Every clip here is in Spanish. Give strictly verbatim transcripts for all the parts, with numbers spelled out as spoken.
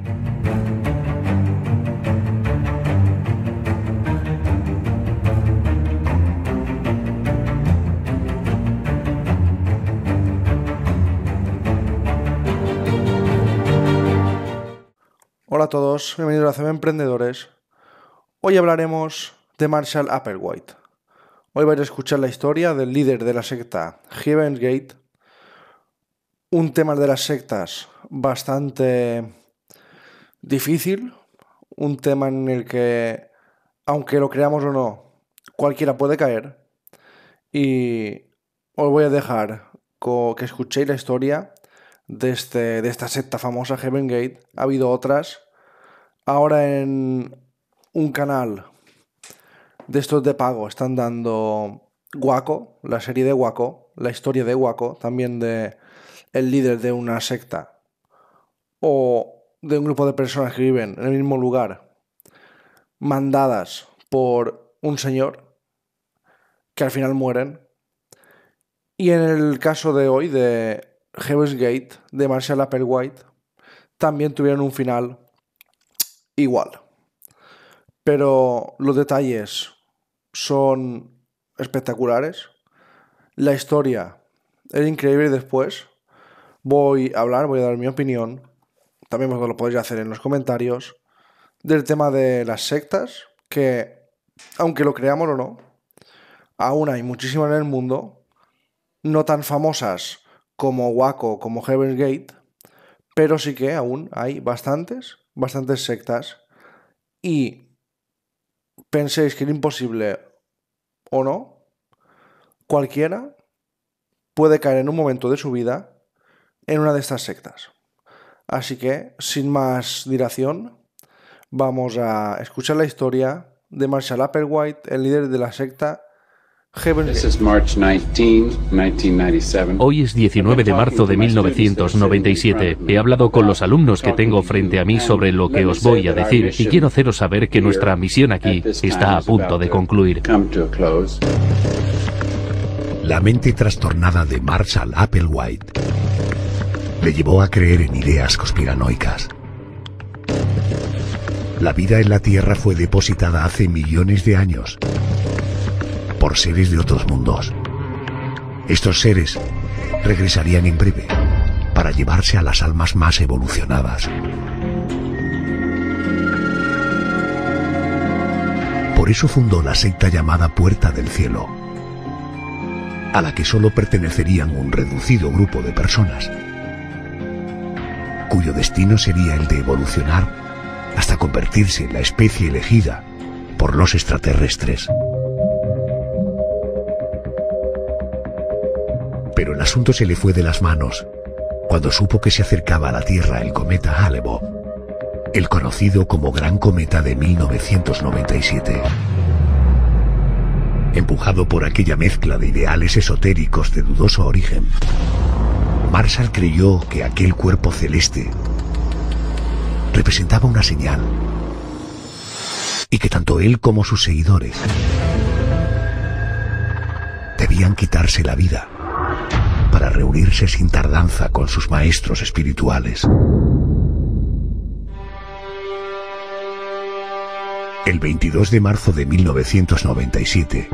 Hola a todos, bienvenidos a C M Emprendedores. Hoy hablaremos de Marshall Applewhite. Hoy vais a escuchar la historia del líder de la secta Heaven's Gate, un tema de las sectas bastante difícil, un tema en el que, aunque lo creamos o no, cualquiera puede caer. Y os voy a dejar que escuchéis la historia de, este, de esta secta famosa Heaven's Gate. Ha habido otras. Ahora en un canal de estos de pago están dando Waco, la serie de Waco, la historia de Waco, también de el líder de una secta o de un grupo de personas que viven en el mismo lugar, mandadas por un señor que al final mueren. Y en el caso de hoy de Heaven's Gate, de Marshall Applewhite, también tuvieron un final igual. Pero los detalles son espectaculares. La historia es increíble y después voy a hablar, voy a dar mi opinión. También vosotros lo podéis hacer en los comentarios del tema de las sectas, que aunque lo creamos o no, aún hay muchísimas en el mundo, no tan famosas como Waco, como Heaven's Gate, pero sí que aún hay bastantes, bastantes sectas. Y penséis que es imposible o no, cualquiera puede caer en un momento de su vida en una de estas sectas. Así que, sin más dilación, vamos a escuchar la historia de Marshall Applewhite, el líder de la secta Heaven's Gate. Hoy es diecinueve de marzo de mil novecientos noventa y siete. He hablado con los alumnos que tengo frente a mí sobre lo que os voy a decir y quiero haceros saber que nuestra misión aquí está a punto de concluir. La mente trastornada de Marshall Applewhite le llevó a creer en ideas conspiranoicas. La vida en la Tierra fue depositada hace millones de años por seres de otros mundos. Estos seres regresarían en breve para llevarse a las almas más evolucionadas. Por eso fundó la secta llamada Puerta del Cielo, a la que solo pertenecerían un reducido grupo de personas, cuyo destino sería el de evolucionar hasta convertirse en la especie elegida por los extraterrestres. Pero el asunto se le fue de las manos cuando supo que se acercaba a la Tierra el cometa Hale-Bopp, el conocido como Gran Cometa de mil novecientos noventa y siete. Empujado por aquella mezcla de ideales esotéricos de dudoso origen, Marshall creyó que aquel cuerpo celeste representaba una señal y que tanto él como sus seguidores debían quitarse la vida para reunirse sin tardanza con sus maestros espirituales. El veintidós de marzo de mil novecientos noventa y siete,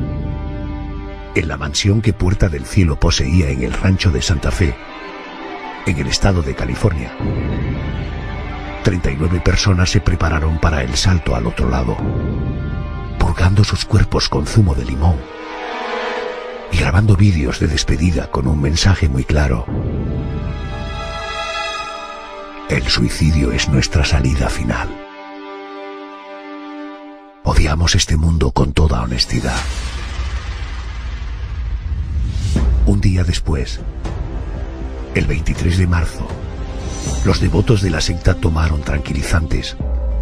en la mansión que Puerta del Cielo poseía en el rancho de Santa Fe, en el estado de California, treinta y nueve personas se prepararon para el salto al otro lado, purgando sus cuerpos con zumo de limón y grabando vídeos de despedida con un mensaje muy claro: el suicidio es nuestra salida final. Odiamos este mundo con toda honestidad. Un día después, el veintitrés de marzo, los devotos de la secta tomaron tranquilizantes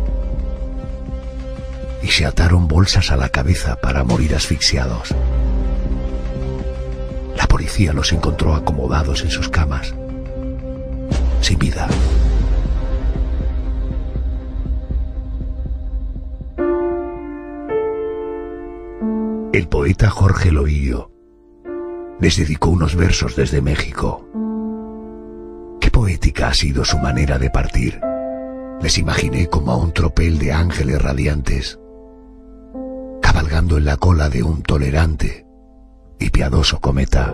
y se ataron bolsas a la cabeza para morir asfixiados. La policía los encontró acomodados en sus camas, sin vida. El poeta Jorge Loillo les dedicó unos versos desde México. Qué poética ha sido su manera de partir, Les imaginé como a un tropel de ángeles radiantes, cabalgando en la cola de un tolerante y piadoso cometa.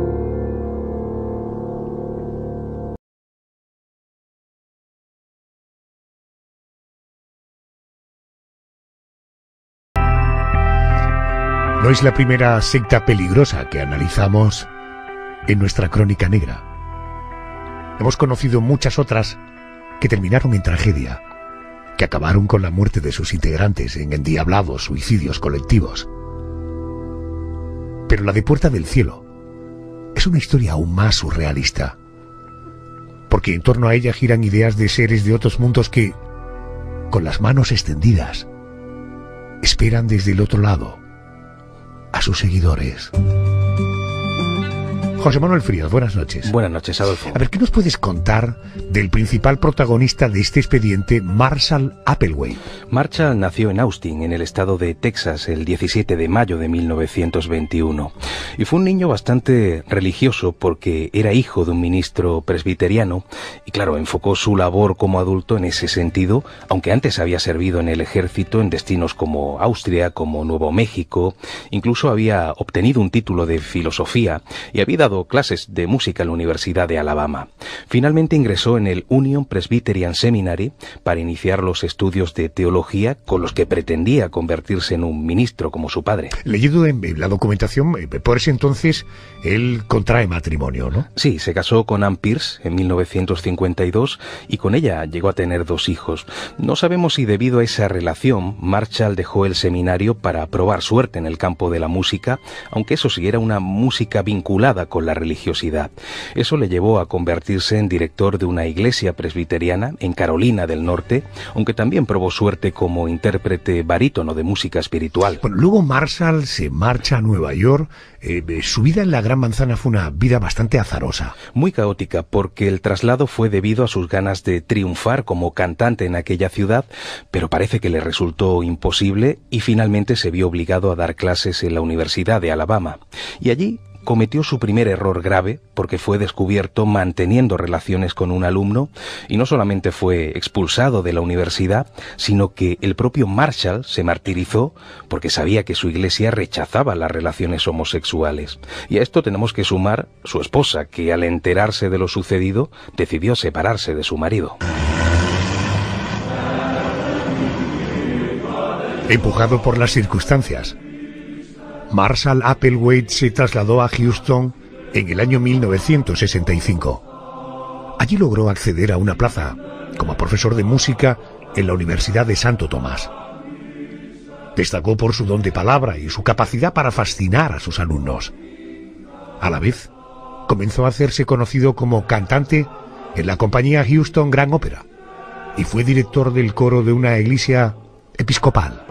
No es la primera secta peligrosa que analizamos en nuestra crónica negra. Hemos conocido muchas otras que terminaron en tragedia, que acabaron con la muerte de sus integrantes en endiablados suicidios colectivos. Pero la de Puerta del Cielo es una historia aún más surrealista, porque en torno a ella giran ideas de seres de otros mundos que, con las manos extendidas, esperan desde el otro lado a sus seguidores. José Manuel Frías, buenas noches. Buenas noches, Adolfo. A ver, ¿qué nos puedes contar del principal protagonista de este expediente, Marshall Applewhite? Marshall nació en Austin, en el estado de Texas, el diecisiete de mayo de mil novecientos veintiuno. Y fue un niño bastante religioso porque era hijo de un ministro presbiteriano y, claro, enfocó su labor como adulto en ese sentido, aunque antes había servido en el ejército en destinos como Austria, como Nuevo México, incluso había obtenido un título de filosofía y había dado clases de música en la Universidad de Alabama. Finalmente ingresó en el Union Presbyterian Seminary para iniciar los estudios de teología con los que pretendía convertirse en un ministro como su padre. Leyendo en la documentación, por ese entonces él contrae matrimonio, ¿no? Sí, se casó con Ann Pierce en mil novecientos cincuenta y dos y con ella llegó a tener dos hijos. No sabemos si debido a esa relación Marshall dejó el seminario para probar suerte en el campo de la música, aunque eso sí era una música vinculada con la religiosidad. Eso le llevó a convertirse en director de una iglesia presbiteriana en Carolina del Norte, aunque también probó suerte como intérprete barítono de música espiritual. Bueno, luego Marshall se marcha a Nueva York. Eh, su vida en la Gran Manzana fue una vida bastante azarosa. Muy caótica, porque el traslado fue debido a sus ganas de triunfar como cantante en aquella ciudad, pero parece que le resultó imposible y finalmente se vio obligado a dar clases en la Universidad de Alabama. Y allí cometió su primer error grave porque fue descubierto manteniendo relaciones con un alumno y no solamente fue expulsado de la universidad, sino que el propio Marshall se martirizó porque sabía que su iglesia rechazaba las relaciones homosexuales. Y a esto tenemos que sumar su esposa, que al enterarse de lo sucedido decidió separarse de su marido. Empujado por las circunstancias, Marshall Applewhite se trasladó a Houston en el año mil novecientos sesenta y cinco. Allí logró acceder a una plaza como profesor de música en la Universidad de Santo Tomás. Destacó por su don de palabra y su capacidad para fascinar a sus alumnos. A la vez, comenzó a hacerse conocido como cantante en la compañía Houston Grand Opera y fue director del coro de una iglesia episcopal.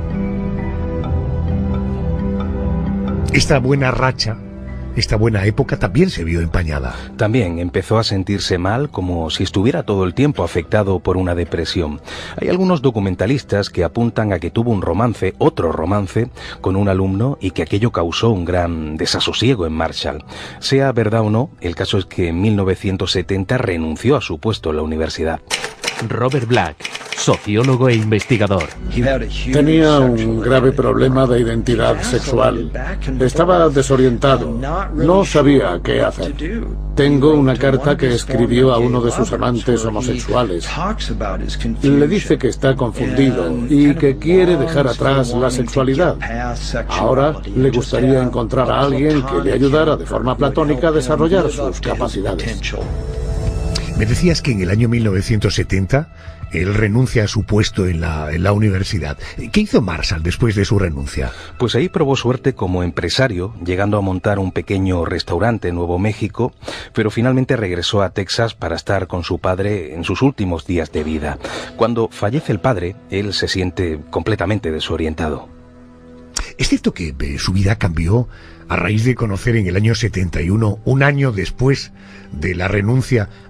Esta buena racha, esta buena época también se vio empañada. También empezó a sentirse mal, como si estuviera todo el tiempo afectado por una depresión. Hay algunos documentalistas que apuntan a que tuvo un romance, otro romance, con un alumno y que aquello causó un gran desasosiego en Marshall. Sea verdad o no, el caso es que en mil novecientos setenta renunció a su puesto en la universidad. Robert Black, sociólogo e investigador. Tenía un grave problema de identidad sexual. Estaba desorientado. No sabía qué hacer. Tengo una carta que escribió a uno de sus amantes homosexuales. Le dice que está confundido y que quiere dejar atrás la sexualidad. Ahora le gustaría encontrar a alguien que le ayudara de forma platónica a desarrollar sus capacidades. Me decías que en el año mil novecientos setenta él renuncia a su puesto en la, en la universidad. ¿Qué hizo Marshall después de su renuncia? Pues ahí probó suerte como empresario, llegando a montar un pequeño restaurante en Nuevo México, pero finalmente regresó a Texas para estar con su padre en sus últimos días de vida. Cuando fallece el padre, él se siente completamente desorientado. Es cierto que eh, su vida cambió a raíz de conocer en el año setenta y uno, un año después de la renuncia,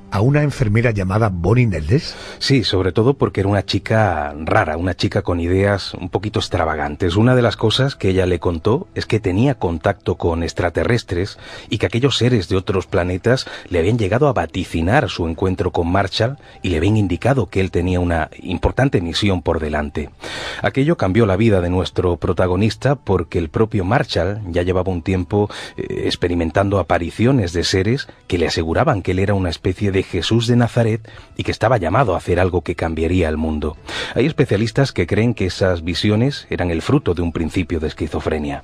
a una enfermera llamada Bonnie Neldes? Sí, sobre todo porque era una chica rara, una chica con ideas un poquito extravagantes. Una de las cosas que ella le contó es que tenía contacto con extraterrestres y que aquellos seres de otros planetas le habían llegado a vaticinar su encuentro con Marshall y le habían indicado que él tenía una importante misión por delante. Aquello cambió la vida de nuestro protagonista porque el propio Marshall ya llevaba un tiempo eh, experimentando apariciones de seres que le aseguraban que él era una especie de Jesús de Nazaret y que estaba llamado a hacer algo que cambiaría el mundo. Hay especialistas que creen que esas visiones eran el fruto de un principio de esquizofrenia.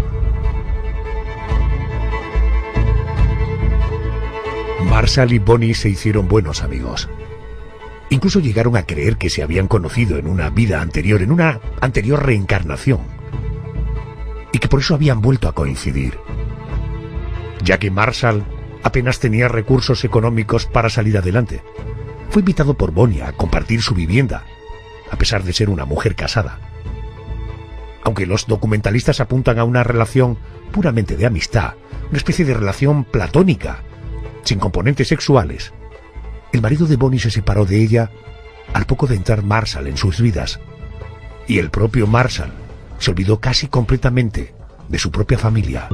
Marshall y Bonnie se hicieron buenos amigos. Incluso llegaron a creer que se habían conocido en una vida anterior, en una anterior reencarnación, y que por eso habían vuelto a coincidir, ya que Marshall apenas tenía recursos económicos para salir adelante. Fue invitado por Bonnie a compartir su vivienda, a pesar de ser una mujer casada. Aunque los documentalistas apuntan a una relación puramente de amistad, una especie de relación platónica, sin componentes sexuales, el marido de Bonnie se separó de ella al poco de entrar Marshall en sus vidas, y el propio Marshall se olvidó casi completamente de su propia familia.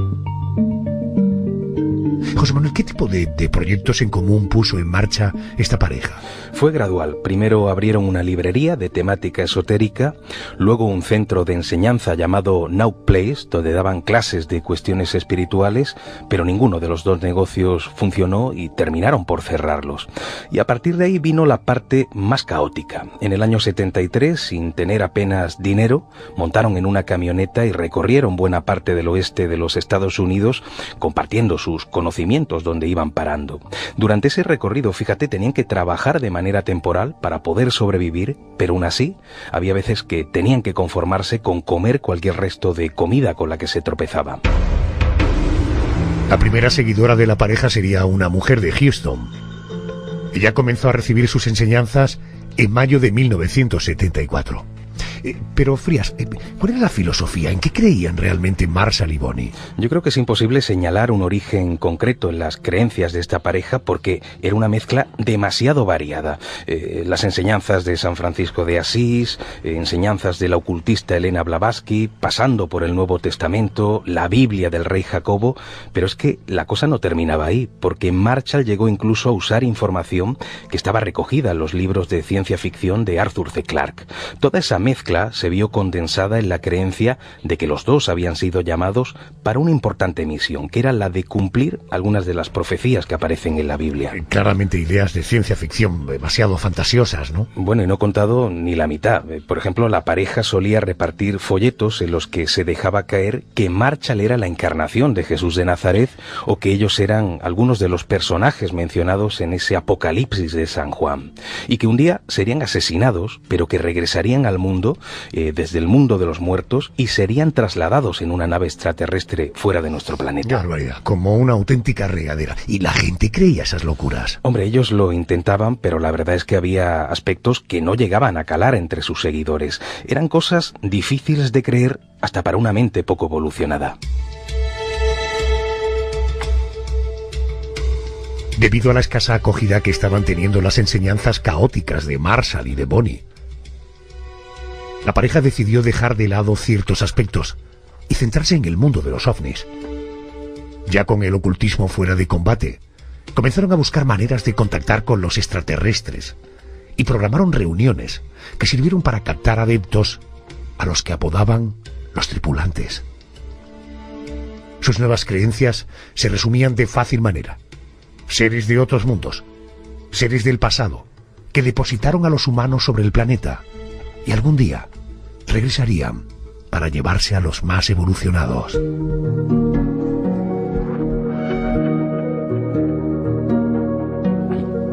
José Manuel, ¿qué tipo de, de proyectos en común puso en marcha esta pareja? Fue gradual. Primero abrieron una librería de temática esotérica, luego un centro de enseñanza llamado Now Place, donde daban clases de cuestiones espirituales, pero ninguno de los dos negocios funcionó y terminaron por cerrarlos. Y a partir de ahí vino la parte más caótica. En el año setenta y tres, sin tener apenas dinero, montaron en una camioneta y recorrieron buena parte del oeste de los Estados Unidos, compartiendo sus conocimientos donde iban parando. Durante ese recorrido, fíjate, tenían que trabajar de manera temporal para poder sobrevivir, pero aún así había veces que tenían que conformarse con comer cualquier resto de comida con la que se tropezaban. La primera seguidora de la pareja sería una mujer de Houston. Ella comenzó a recibir sus enseñanzas en mayo de mil novecientos setenta y cuatro. Eh, pero, Frías, eh, ¿cuál era la filosofía? ¿En qué creían realmente Marshall y Bonnie? Yo creo que es imposible señalar un origen concreto en las creencias de esta pareja porque era una mezcla demasiado variada. Eh, las enseñanzas de San Francisco de Asís, eh, enseñanzas de la ocultista Elena Blavatsky, pasando por el Nuevo Testamento, la Biblia del rey Jacobo, pero es que la cosa no terminaba ahí, porque Marshall llegó incluso a usar información que estaba recogida en los libros de ciencia ficción de Arthur C. Clarke. Toda esa mezcla se vio condensada en la creencia de que los dos habían sido llamados para una importante misión, que era la de cumplir algunas de las profecías que aparecen en la Biblia. Claramente ideas de ciencia ficción demasiado fantasiosas, ¿no? Bueno, y no he contado ni la mitad. Por ejemplo, la pareja solía repartir folletos en los que se dejaba caer que Marshall era la encarnación de Jesús de Nazaret o que ellos eran algunos de los personajes mencionados en ese Apocalipsis de San Juan, y que un día serían asesinados, pero que regresarían al mundo Eh, desde el mundo de los muertos y serían trasladados en una nave extraterrestre fuera de nuestro planeta. ¡Qué barbaridad! Como una auténtica regadera. ¿Y la gente creía esas locuras? Hombre, ellos lo intentaban, pero la verdad es que había aspectos que no llegaban a calar entre sus seguidores. Eran cosas difíciles de creer hasta para una mente poco evolucionada. Debido a la escasa acogida que estaban teniendo las enseñanzas caóticas de Marshall y de Bonnie, la pareja decidió dejar de lado ciertos aspectos y centrarse en el mundo de los ovnis. Ya con el ocultismo fuera de combate, comenzaron a buscar maneras de contactar con los extraterrestres y programaron reuniones que sirvieron para captar adeptos a los que apodaban los tripulantes. Sus nuevas creencias se resumían de fácil manera: seres de otros mundos, seres del pasado, que depositaron a los humanos sobre el planeta y algún día regresarían para llevarse a los más evolucionados.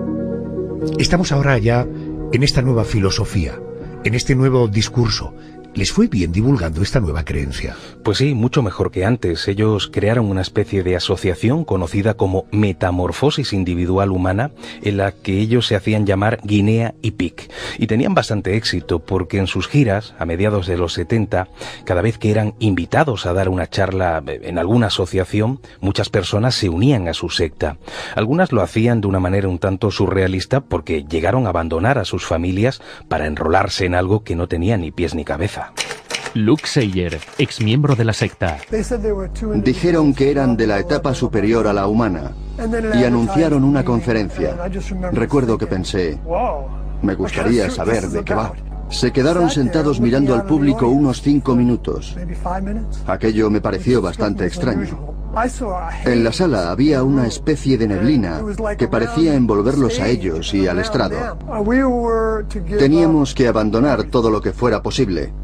Estamos ahora ya en esta nueva filosofía, en este nuevo discurso, ¿Les fue bien divulgando esta nueva creencia? Pues sí, mucho mejor que antes. Ellos crearon una especie de asociación conocida como Metamorfosis Individual Humana, en la que ellos se hacían llamar Guinea y Pic. Y tenían bastante éxito porque en sus giras, a mediados de los setenta, cada vez que eran invitados a dar una charla en alguna asociación, muchas personas se unían a su secta. Algunas lo hacían de una manera un tanto surrealista porque llegaron a abandonar a sus familias para enrolarse en algo que no tenía ni pies ni cabeza. Luke Sayer, exmiembro de la secta. Dijeron que eran de la etapa superior a la humana y anunciaron una conferencia. Recuerdo que pensé, me gustaría saber de qué va. Se quedaron sentados mirando al público unos cinco minutos. Aquello me pareció bastante extraño. En la sala había una especie de neblina que parecía envolverlos a ellos y al estrado. Teníamos que abandonar todo lo que fuera posible,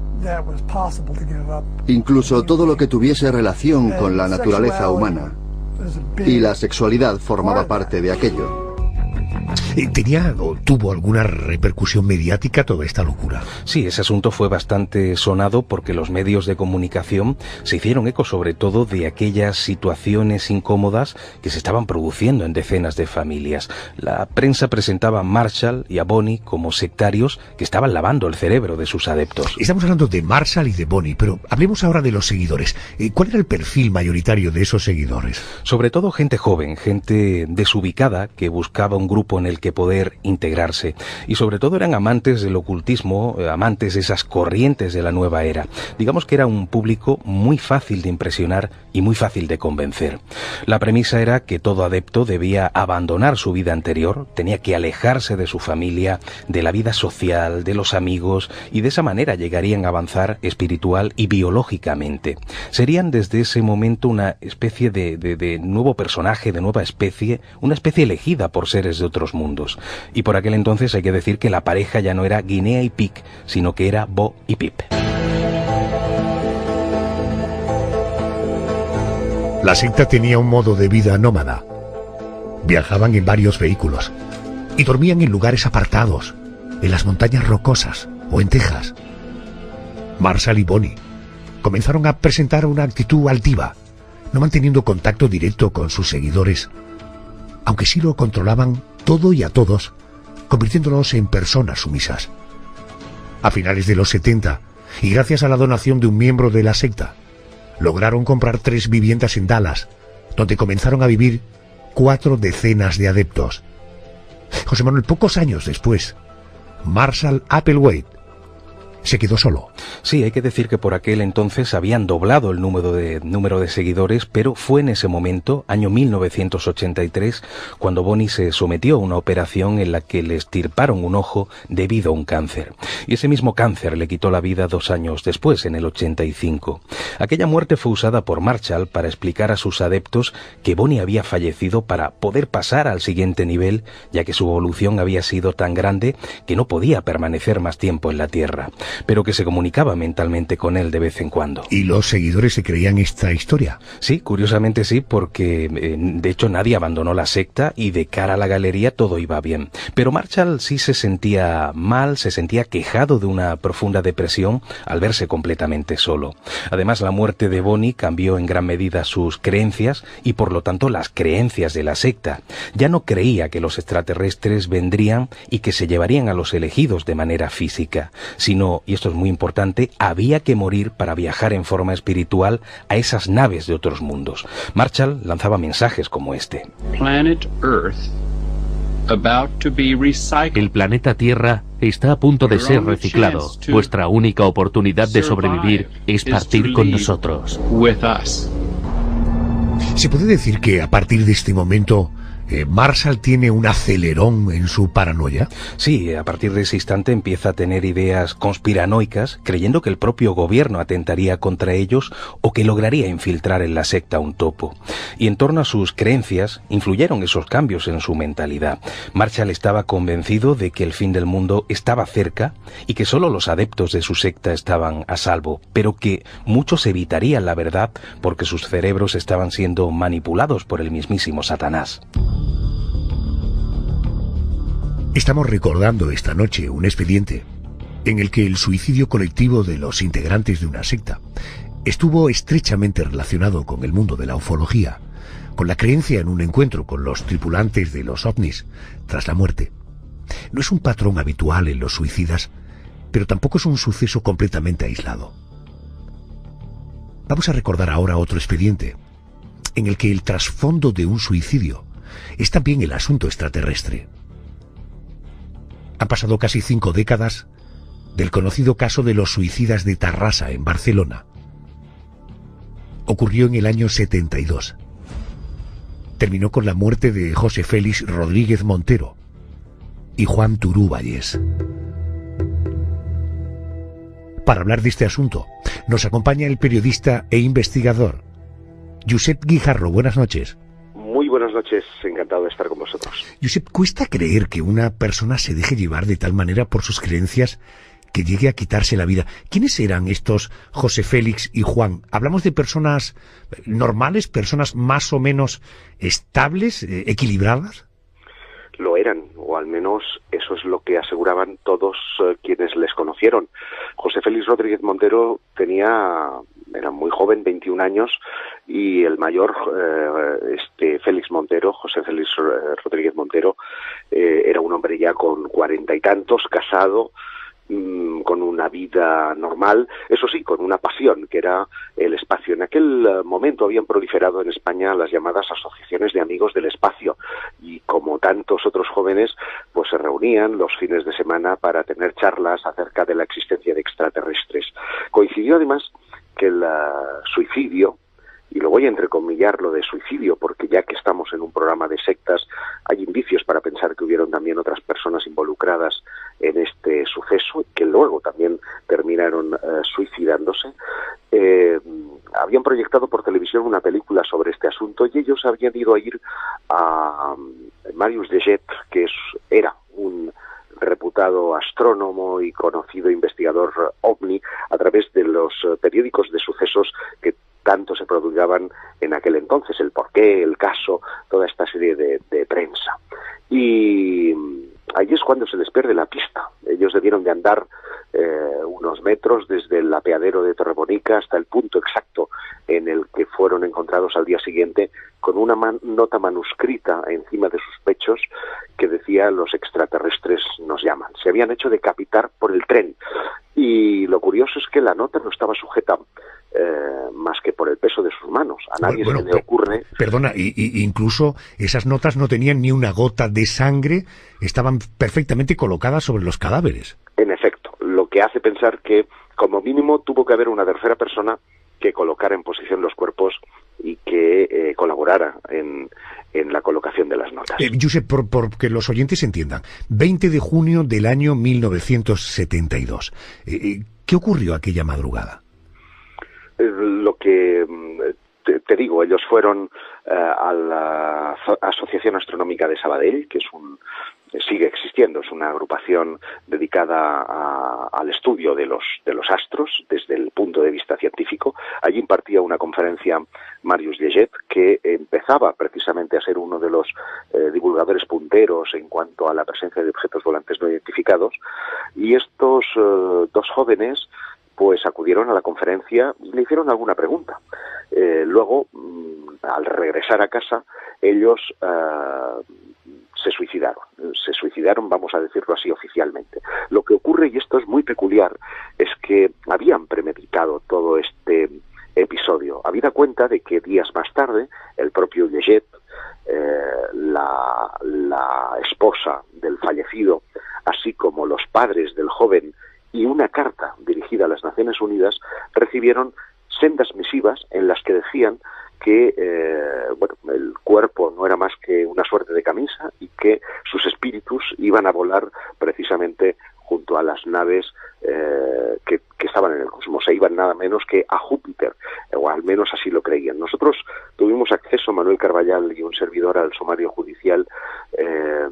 incluso todo lo que tuviese relación con la naturaleza humana. Y la sexualidad formaba parte de aquello. ¿Tenía o tuvo alguna repercusión mediática toda esta locura? Sí, ese asunto fue bastante sonado porque los medios de comunicación se hicieron eco sobre todo de aquellas situaciones incómodas que se estaban produciendo en decenas de familias. La prensa presentaba a Marshall y a Bonnie como sectarios que estaban lavando el cerebro de sus adeptos. Estamos hablando de Marshall y de Bonnie, pero hablemos ahora de los seguidores. ¿Cuál era el perfil mayoritario de esos seguidores? Sobre todo gente joven, gente desubicada que buscaba un grupo en el que poder integrarse, y sobre todo eran amantes del ocultismo, amantes de esas corrientes de la nueva era. Digamos que era un público muy fácil de impresionar y muy fácil de convencer. La premisa era que todo adepto debía abandonar su vida anterior, tenía que alejarse de su familia, de la vida social, de los amigos, y de esa manera llegarían a avanzar espiritual y biológicamente. Serían desde ese momento una especie de, de, de nuevo personaje, de nueva especie, una especie elegida por seres de otros mundos. Y por aquel entonces hay que decir que la pareja ya no era Guinea y Pic, sino que era Bo y Pip. La secta tenía un modo de vida nómada. Viajaban en varios vehículos y dormían en lugares apartados, en las montañas rocosas o en Texas. Marshall y Bonnie comenzaron a presentar una actitud altiva, no manteniendo contacto directo con sus seguidores, aunque sí lo controlaban todo y a todos, convirtiéndolos en personas sumisas. A finales de los setenta, y gracias a la donación de un miembro de la secta, lograron comprar tres viviendas en Dallas, donde comenzaron a vivir cuatro decenas de adeptos. José Manuel, pocos años después, Marshall Applewhite se quedó solo. Sí, hay que decir que por aquel entonces habían doblado el número de, número de seguidores, pero fue en ese momento, año mil novecientos ochenta y tres, cuando Bonnie se sometió a una operación en la que le extirparon un ojo debido a un cáncer. Y ese mismo cáncer le quitó la vida dos años después, en el ochenta y cinco. Aquella muerte fue usada por Marshall para explicar a sus adeptos que Bonnie había fallecido para poder pasar al siguiente nivel, ya que su evolución había sido tan grande que no podía permanecer más tiempo en la Tierra, pero que se comunicaba mentalmente con él de vez en cuando. ¿Y los seguidores se creían esta historia? Sí, curiosamente sí, porque eh, de hecho nadie abandonó la secta y de cara a la galería todo iba bien. Pero Marshall sí se sentía mal, se sentía quejado de una profunda depresión al verse completamente solo. Además, la muerte de Bonnie cambió en gran medida sus creencias y por lo tanto las creencias de la secta. Ya no creía que los extraterrestres vendrían y que se llevarían a los elegidos de manera física, sino, y esto es muy importante, había que morir para viajar en forma espiritual a esas naves de otros mundos. Marshall lanzaba mensajes como este. Planet Earth about to be recycled. El planeta Tierra está a punto de ser reciclado. Vuestra única oportunidad de sobrevivir es partir con nosotros. ¿Se puede decir que a partir de este momento Eh, ¿Marshall tiene un acelerón en su paranoia? Sí, a partir de ese instante empieza a tener ideas conspiranoicas, creyendo que el propio gobierno atentaría contra ellos o que lograría infiltrar en la secta un topo. Y en torno a sus creencias influyeron esos cambios en su mentalidad. Marshall estaba convencido de que el fin del mundo estaba cerca y que solo los adeptos de su secta estaban a salvo, pero que muchos evitarían la verdad porque sus cerebros estaban siendo manipulados por el mismísimo Satanás. Estamos recordando esta noche un expediente en el que el suicidio colectivo de los integrantes de una secta estuvo estrechamente relacionado con el mundo de la ufología, con la creencia en un encuentro con los tripulantes de los ovnis tras la muerte. No es un patrón habitual en los suicidas, pero tampoco es un suceso completamente aislado. Vamos a recordar ahora otro expediente, en el que el trasfondo de un suicidio es también el asunto extraterrestre. Han pasado casi cinco décadas del conocido caso de los suicidas de Tarrasa, en Barcelona. Ocurrió en el año setenta y dos. Terminó con la muerte de José Félix Rodríguez Montero y Juan Turú Vallés. Para hablar de este asunto, nos acompaña el periodista e investigador Josep Guijarro. Buenas noches. Muy buenas noches, encantado de estar con vosotros. Josep, ¿cuesta creer que una persona se deje llevar de tal manera por sus creencias que llegue a quitarse la vida? ¿Quiénes eran estos José Félix y Juan? ¿Hablamos de personas normales, personas más o menos estables, eh, equilibradas? Lo eran, o al menos eso es lo que aseguraban todos eh, quienes les conocieron. José Félix Rodríguez Montero tenía, era muy joven, veintiún años, y el mayor, eh, este Félix Montero, José Félix Rodríguez Montero, eh, era un hombre ya con cuarenta y tantos, casado, con una vida normal, eso sí, con una pasión, que era el espacio. En aquel momento habían proliferado en España las llamadas asociaciones de amigos del espacio, y como tantos otros jóvenes, pues se reunían los fines de semana para tener charlas acerca de la existencia de extraterrestres. Coincidió además que el uh, suicidio, y lo voy a entrecomillar lo de suicidio, porque ya que estamos en un programa de sectas, hay indicios para pensar que hubieron también otras personas involucradas en este suceso, que luego también terminaron eh, suicidándose. Eh, habían proyectado por televisión una película sobre este asunto, y ellos habían ido a ir a Marius de Jet, que es, era un reputado astrónomo y conocido investigador ovni, a través de los periódicos de sucesos que tanto se prodigaban en aquel entonces, el porqué, el caso, toda esta serie de, de prensa. Y ahí es cuando se les pierde la pista. Ellos debieron de andar eh, unos metros desde el apeadero de Torrebonica hasta el punto exacto en el que fueron encontrados al día siguiente, con una man nota manuscrita encima de sus pechos que decía: los extraterrestres nos llaman. Se habían hecho decapitar por el tren, y lo curioso es que la nota no estaba sujeta eh, más que por el peso de sus manos. A nadie bueno, se le ocurre... Perdona, y, y incluso esas notas no tenían ni una gota de sangre, estaban perfectamente colocadas sobre los cadáveres. En efecto, lo que hace pensar que como mínimo tuvo que haber una tercera persona que colocara en posición los cuerpos y que eh, colaborara en, en la colocación de las notas. Eh, Josep, por, por que los oyentes entiendan, veinte de junio del año mil novecientos setenta y dos. Eh, ¿Qué ocurrió aquella madrugada? Eh, lo que te, te digo, ellos fueron eh, a la Asociación Astronómica de Sabadell, que es un sigue existiendo, es una agrupación dedicada a, al estudio de los de los astros desde el punto de vista científico. Allí impartía una conferencia Marius de Jet, que empezaba precisamente a ser uno de los eh, divulgadores punteros en cuanto a la presencia de objetos volantes no identificados, y estos eh, dos jóvenes pues acudieron a la conferencia y le hicieron alguna pregunta. Eh, luego, mmm, al regresar a casa, ellos uh, se suicidaron. Se suicidaron, vamos a decirlo así oficialmente. Lo que ocurre, y esto es muy peculiar, es que habían premeditado todo este episodio. Habida cuenta de que días más tarde, el propio Leget, eh, la, la esposa del fallecido, así como los padres del joven, y una carta dirigida a las Naciones Unidas, recibieron sendas misivas en las que decían que eh, bueno, el cuerpo no era más que una suerte de camisa y que sus espíritus iban a volar precisamente junto a las naves eh, que, que estaban en el cosmos, e iban nada menos que a Júpiter, o al menos así lo creían. Nosotros tuvimos acceso, Manuel Carballal y un servidor, al sumario judicial eh,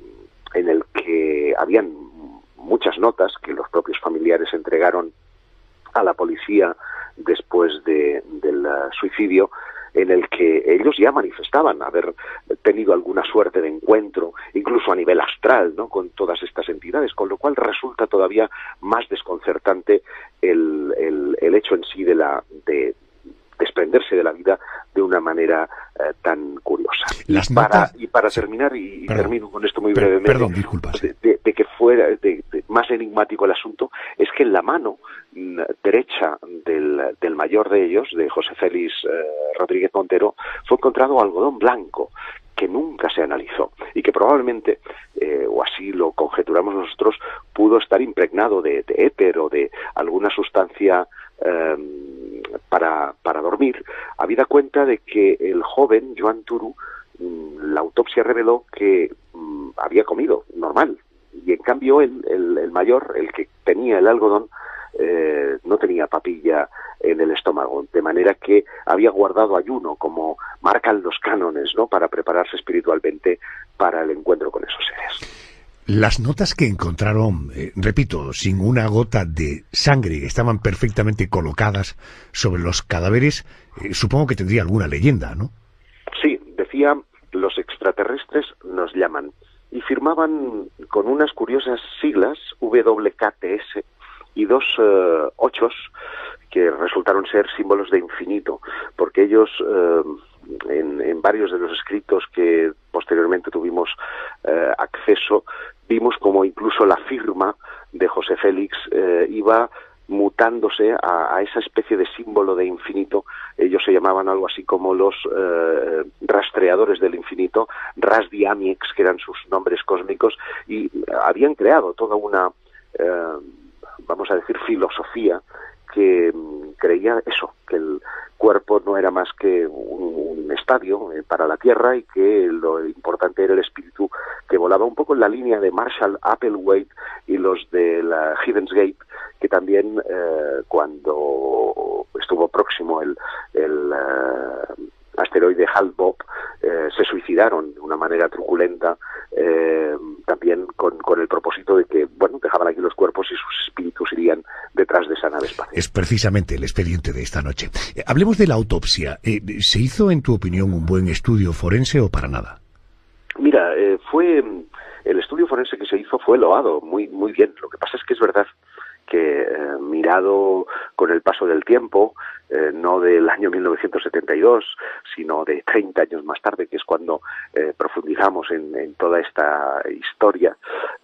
en el que habían muchas notas que los propios familiares entregaron a la policía después de, del uh, suicidio, en el que ellos ya manifestaban haber tenido alguna suerte de encuentro, incluso a nivel astral, ¿no?, con todas estas entidades, con lo cual resulta todavía más desconcertante el, el, el hecho en sí de la de desprenderse de la vida de una manera eh, tan curiosa. Las y, para, notas... y para terminar, y, y perdón, termino con esto muy per, brevemente, perdón, disculpa, sí. de, de, de que fuera de, de, más enigmático el asunto, es que en la mano mm, derecha del, del mayor de ellos, de José Félix eh, Rodríguez Montero, fue encontrado algodón blanco, que nunca se analizó y que probablemente, eh, o así lo conjeturamos nosotros, pudo estar impregnado de, de éter o de alguna sustancia eh, para, para dormir, habida cuenta de que el joven Joan Turu, mmm, la autopsia reveló que mmm, había comido normal, y en cambio el, el, el mayor, el que tenía el algodón, Eh, no tenía papilla en el estómago, de manera que había guardado ayuno, como marcan los cánones, ¿no?, para prepararse espiritualmente para el encuentro con esos seres. Las notas que encontraron, eh, repito, sin una gota de sangre, estaban perfectamente colocadas sobre los cadáveres, eh, supongo que tendría alguna leyenda, ¿no? Sí, decía, los extraterrestres nos llaman, y firmaban con unas curiosas siglas, W K T S, y dos uh, ochos que resultaron ser símbolos de infinito, porque ellos uh, en, en varios de los escritos que posteriormente tuvimos uh, acceso, vimos como incluso la firma de José Félix uh, iba mutándose a, a esa especie de símbolo de infinito. Ellos se llamaban algo así como los eh, rastreadores del infinito, Rasdiamiex, que eran sus nombres cósmicos, y habían creado toda una eh, vamos a decir, filosofía que creía eso, que el cuerpo no era más que un, un estadio eh, para la Tierra y que lo importante era el espíritu, que volaba un poco en la línea de Marshall Applewhite y los de la Heaven's Gate, que también eh, cuando estuvo próximo el, el uh, asteroide Hale-Bopp, eh, se suicidaron de una manera truculenta, eh, también con, con el propósito de que, bueno, dejaban aquí los cuerpos y sus espíritus irían detrás de esa nave espacial. Es precisamente el expediente de esta noche. Eh, hablemos de la autopsia. Eh, ¿Se hizo, en tu opinión, un buen estudio forense o para nada? Mira, eh, fue el estudio forense que se hizo fue loado, muy, muy bien. Lo que pasa es que es verdad que eh, mirado con el paso del tiempo, eh, no del año mil novecientos setenta y dos, sino de treinta años más tarde, que es cuando eh, profundizamos en, en toda esta historia,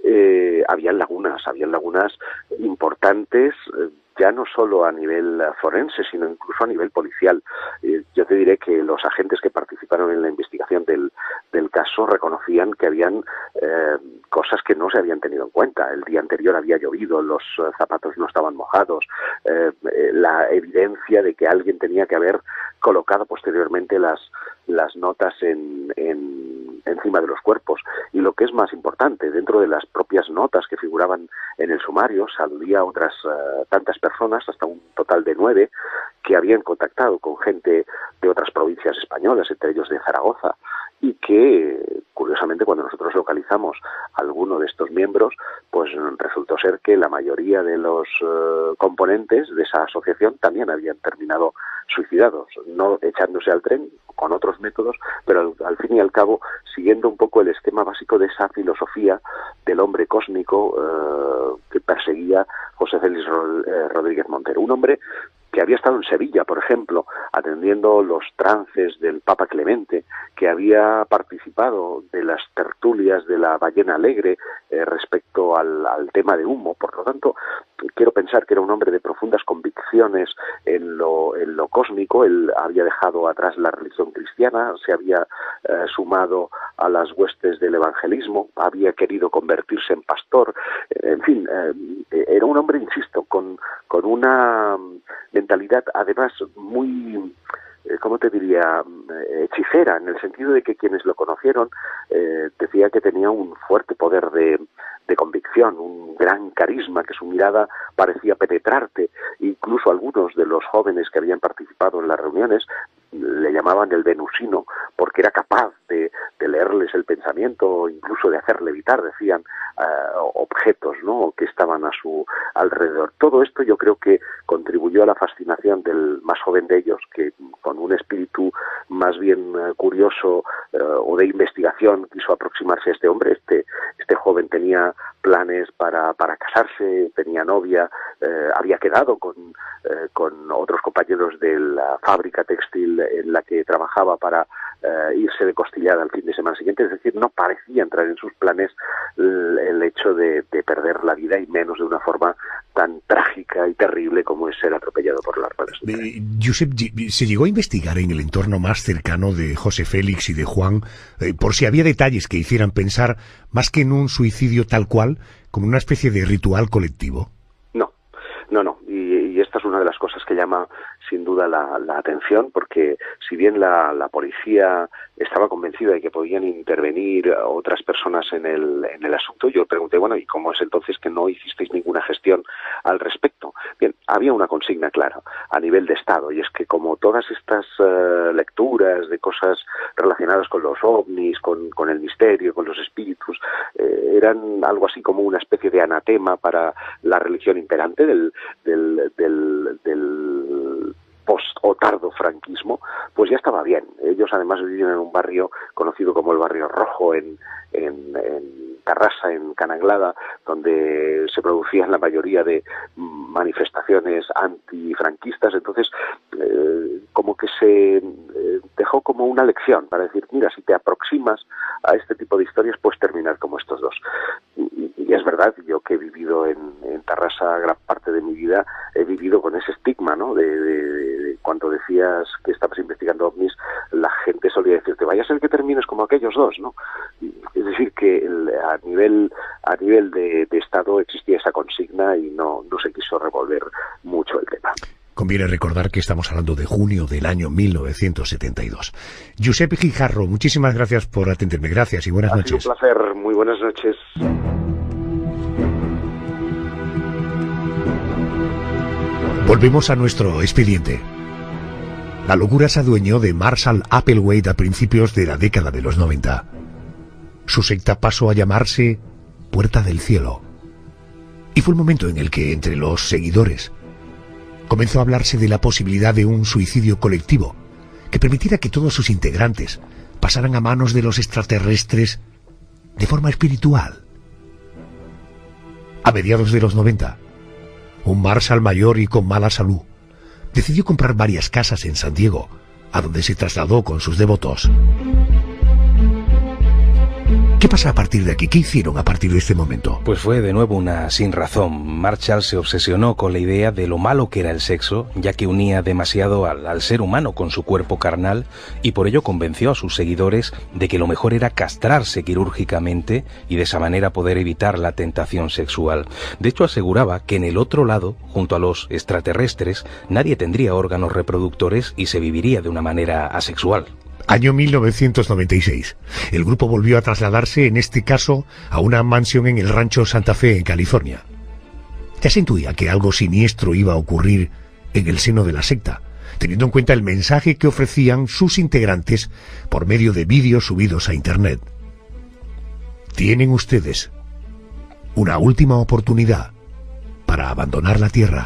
eh, habían lagunas, habían lagunas importantes, eh, ya no solo a nivel forense, sino incluso a nivel policial. Eh, yo te diré que los agentes que participaron en la investigación del, del caso reconocían que habían eh, cosas que no se habían tenido en cuenta. El día anterior había llovido, los uh, zapatos no estaban mojados, eh, eh, la evidencia de que alguien tenía que haber colocado posteriormente las, las notas en, en, encima de los cuerpos. Y lo que es más importante, dentro de las propias notas que figuraban en el sumario, salía a otras uh, tantas personas, hasta un total de nueve, que habían contactado con gente de otras provincias españolas, entre ellos de Zaragoza, y que, curiosamente, cuando nosotros localizamos a alguno de estos miembros, pues resultó ser que la mayoría de los uh, componentes de esa asociación también habían terminado suicidados, no echándose al tren, con otros métodos, pero al, al fin y al cabo siguiendo un poco el esquema básico de esa filosofía del hombre cósmico uh, que perseguía José Félix Rodríguez Montero, un hombre que había estado en Sevilla, por ejemplo, atendiendo los trances del Papa Clemente, que había participado de las tertulias de la Ballena Alegre eh, respecto al, al tema de humo. Por lo tanto, quiero pensar que era un hombre de profundas convicciones en lo, en lo cósmico. Él había dejado atrás la religión cristiana, se había eh, sumado a las huestes del evangelismo, había querido convertirse en pastor. En fin, eh, era un hombre, insisto, con, con una mentalidad además muy, eh, ¿cómo te diría?, hechicera, en el sentido de que quienes lo conocieron eh, decía que tenía un fuerte poder de, de convicción, un gran carisma, que su mirada parecía penetrarte. Incluso algunos de los jóvenes que habían participado en las reuniones le llamaban el venusino, porque era capaz de, de leerles el pensamiento, incluso de hacer levitar, decían, uh, objetos, ¿no?, que estaban a su alrededor. Todo esto yo creo que contribuyó a la fascinación del más joven de ellos, que con un espíritu más bien uh, curioso uh, o de investigación quiso aproximarse a este hombre. Este, este joven tenía planes para, para casarse, tenía novia, eh, había quedado con, eh, con otros compañeros de la fábrica textil en la que trabajaba para eh, irse de costillada al fin de semana siguiente. Es decir, no parecía entrar en sus planes el, el hecho de, de perder la vida, y menos de una forma tan trágica y terrible como es ser atropellado por las ruedas. Eh, Josep, ¿se llegó a investigar en el entorno más cercano de José Félix y de Juan eh, por si había detalles que hicieran pensar más que en un suicidio tal cual, como una especie de ritual colectivo? No, no, no. Y, y esta es una de las cosas que llama sin duda la, la atención, porque si bien la, la policía estaba convencida de que podían intervenir otras personas en el, en el asunto, yo pregunté, bueno, ¿y cómo es entonces que no hicisteis ninguna gestión al respecto? Bien, había una consigna clara a nivel de Estado, y es que como todas estas uh, lecturas de cosas relacionadas con los ovnis, con, con el misterio, con los espíritus, eh, eran algo así como una especie de anatema para la religión imperante del, del, del, del post o tardo franquismo, pues ya estaba bien. Ellos además vivían en un barrio conocido como el Barrio Rojo en, en, en Tarrasa, en Cananglada, donde se producían la mayoría de manifestaciones antifranquistas. Entonces, eh, como que se eh, dejó como una lección para decir, mira, si te aproximas a este tipo de historias, puedes terminar como estos dos. Y, y es verdad, yo que he vivido en, en Tarrasa gran parte de mi vida, he vivido con ese estigma, ¿no? De, de, de cuando decías que estabas investigando ovnis, la gente solía decirte, vaya a ser que termines como aquellos dos, ¿no? Y, es decir, que el, a nivel a nivel de, de Estado existía esa consigna y no, no se quiso revolver mucho el tema. Conviene recordar que estamos hablando de junio del año mil novecientos setenta y dos. Josep Guijarro, muchísimas gracias por atenderme. Gracias y buenas ha noches. sido un placer. Muy buenas noches. Volvemos a nuestro expediente. La locura se adueñó de Marshall Applewhite a principios de la década de los noventa. Su secta pasó a llamarse Puerta del Cielo. Y fue el momento en el que, entre los seguidores, comenzó a hablarse de la posibilidad de un suicidio colectivo que permitiera que todos sus integrantes pasaran a manos de los extraterrestres de forma espiritual. A mediados de los noventa, un Marshall mayor y con mala salud decidió comprar varias casas en San Diego, a donde se trasladó con sus devotos. ¿Qué pasa a partir de aquí? ¿Qué hicieron a partir de este momento? Pues fue de nuevo una sin razón. Marshall se obsesionó con la idea de lo malo que era el sexo, ya que unía demasiado al, al ser humano con su cuerpo carnal, y por ello convenció a sus seguidores de que lo mejor era castrarse quirúrgicamente y de esa manera poder evitar la tentación sexual. De hecho, aseguraba que en el otro lado, junto a los extraterrestres, nadie tendría órganos reproductores y se viviría de una manera asexual. Año mil novecientos noventa y seis. El grupo volvió a trasladarse, en este caso, a una mansión en el rancho Santa Fe, en California. Ya se intuía que algo siniestro iba a ocurrir en el seno de la secta, teniendo en cuenta el mensaje que ofrecían sus integrantes por medio de vídeos subidos a Internet. Tienen ustedes una última oportunidad para abandonar la Tierra.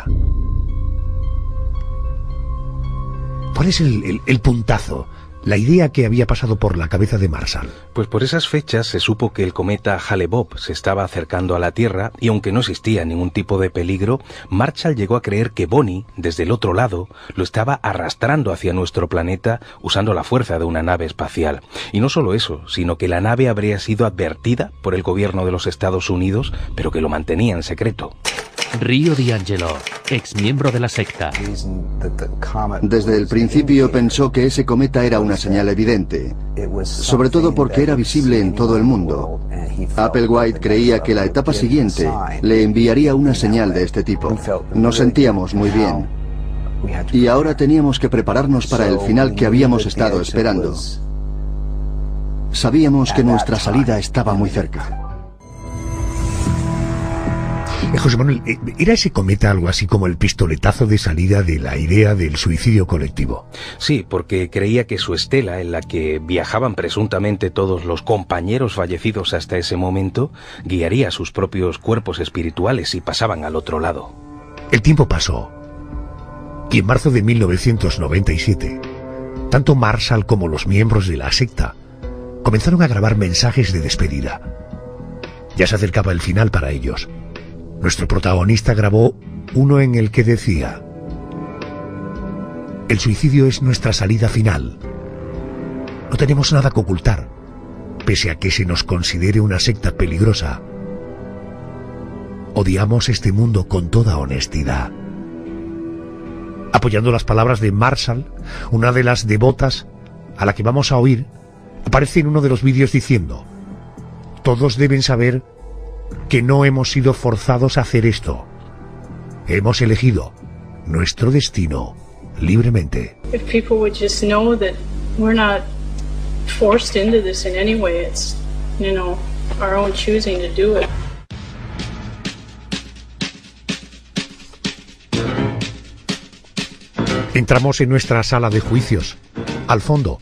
¿Cuál es el, el, el puntazo? La idea que había pasado por la cabeza de Marshall. Pues por esas fechas se supo que el cometa Hale-Bopp se estaba acercando a la Tierra y aunque no existía ningún tipo de peligro, Marshall llegó a creer que Bonnie, desde el otro lado, lo estaba arrastrando hacia nuestro planeta usando la fuerza de una nave espacial. Y no solo eso, sino que la nave habría sido advertida por el gobierno de los Estados Unidos, pero que lo mantenía en secreto. Rio D'Angelo, ex miembro de la secta. Desde el principio pensó que ese cometa era una señal evidente, sobre todo porque era visible en todo el mundo. Applewhite creía que la etapa siguiente le enviaría una señal de este tipo. Nos sentíamos muy bien. Y ahora teníamos que prepararnos para el final que habíamos estado esperando. Sabíamos que nuestra salida estaba muy cerca. Eh, José Manuel, ¿era ese cometa algo así como el pistoletazo de salida de la idea del suicidio colectivo? Sí, porque creía que su estela, en la que viajaban presuntamente todos los compañeros fallecidos hasta ese momento, guiaría a sus propios cuerpos espirituales y pasaban al otro lado. El tiempo pasó, y en marzo de mil novecientos noventa y siete, Tanto Marshall como los miembros de la secta comenzaron a grabar mensajes de despedida. Ya se acercaba el final para ellos. Nuestro protagonista grabó uno en el que decía: el suicidio es nuestra salida final. No tenemos nada que ocultar, pese a que se nos considere una secta peligrosa. Odiamos este mundo con toda honestidad. Apoyando las palabras de Marshall, una de las devotas a la que vamos a oír aparece en uno de los vídeos diciendo: todos deben saber que no hemos sido forzados a hacer esto. Hemos elegido nuestro destino libremente. If people would just know that we're not forced into this in any way, it's, you know, our own choosing to do it. Entramos en nuestra sala de juicios. Al fondo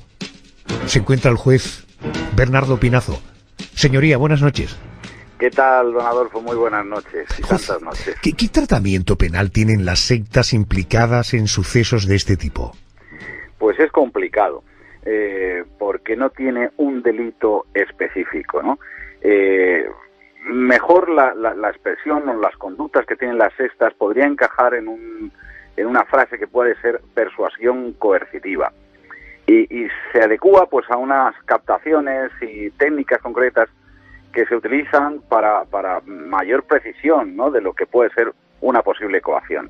se encuentra el juez Bernardo Pinazo. Señoría, buenas noches. ¿Qué tal, don Adolfo? Muy buenas noches y Juez, tantas noches. ¿qué, ¿Qué tratamiento penal tienen las sectas implicadas en sucesos de este tipo? Pues es complicado, eh, porque no tiene un delito específico, ¿no? Eh, mejor la, la, la expresión o las conductas que tienen las sectas podría encajar en un en una frase que puede ser persuasión coercitiva. Y, y se adecúa pues a unas captaciones y técnicas concretas que se utilizan para, para mayor precisión, ¿no?, de lo que puede ser una posible coacción.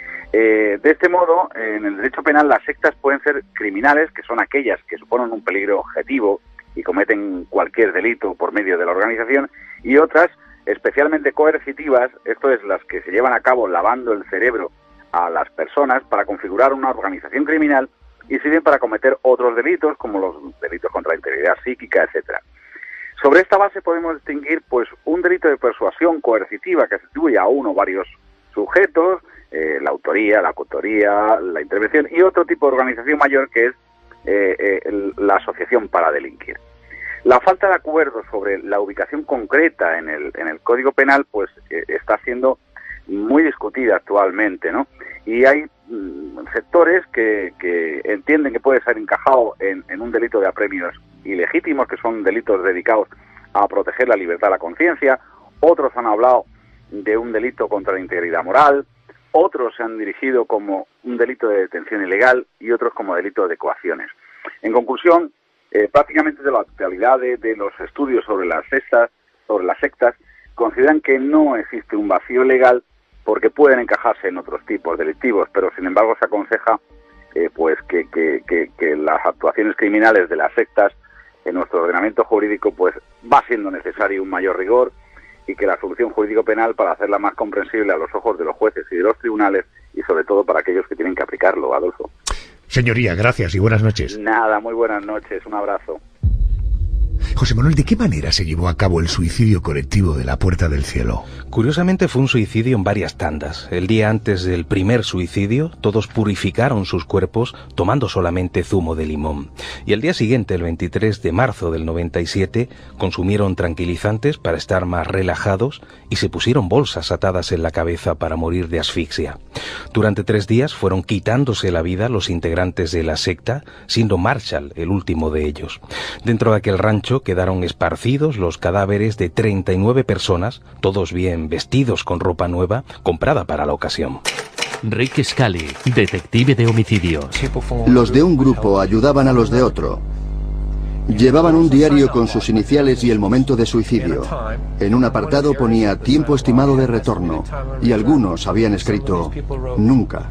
Eh, de este modo, en el derecho penal las sectas pueden ser criminales, que son aquellas que suponen un peligro objetivo y cometen cualquier delito por medio de la organización, y otras especialmente coercitivas, esto es, las que se llevan a cabo lavando el cerebro a las personas para configurar una organización criminal y sirven para cometer otros delitos, como los delitos contra la integridad psíquica, etcétera. Sobre esta base podemos distinguir pues un delito de persuasión coercitiva que se atribuye a uno o varios sujetos, eh, la autoría, la coautoría, la intervención, y otro tipo de organización mayor que es eh, eh, el, la asociación para delinquir. La falta de acuerdo sobre la ubicación concreta en el, en el Código Penal pues eh, está siendo muy discutida actualmente, ¿no? Y hay mm, sectores que, que entienden que puede ser encajado en, en un delito de apremios ilegítimos, que son delitos dedicados a proteger la libertad de la conciencia. Otros han hablado de un delito contra la integridad moral, otros se han dirigido como un delito de detención ilegal y otros como delito de coacciones. En conclusión, eh, prácticamente de la actualidad de, de los estudios sobre las sectas, sobre las sectas, consideran que no existe un vacío legal porque pueden encajarse en otros tipos delictivos, pero sin embargo se aconseja eh, pues que, que, que, que las actuaciones criminales de las sectas en nuestro ordenamiento jurídico pues va siendo necesario un mayor rigor, y que la solución jurídico-penal para hacerla más comprensible a los ojos de los jueces y de los tribunales, y sobre todo para aquellos que tienen que aplicarlo. Adolfo. Señoría, gracias y buenas noches. Nada, muy buenas noches, un abrazo. José Manuel, ¿de qué manera se llevó a cabo el suicidio colectivo de la Puerta del Cielo? Curiosamente fue un suicidio en varias tandas. El día antes del primer suicidio, todos purificaron sus cuerpos tomando solamente zumo de limón. Y el día siguiente, el veintitrés de marzo del noventa y siete, consumieron tranquilizantes para estar más relajados y se pusieron bolsas atadas en la cabeza para morir de asfixia. Durante tres días fueron quitándose la vida los integrantes de la secta, siendo Marshall el último de ellos. Dentro de aquel rancho quedaron esparcidos los cadáveres de treinta y nueve personas, todos bien vestidos con ropa nueva, comprada para la ocasión. Rick Scully, detective de homicidios. Los de un grupo ayudaban a los de otro. Llevaban un diario con sus iniciales y el momento de suicidio. En un apartado ponía tiempo estimado de retorno, y algunos habían escrito nunca.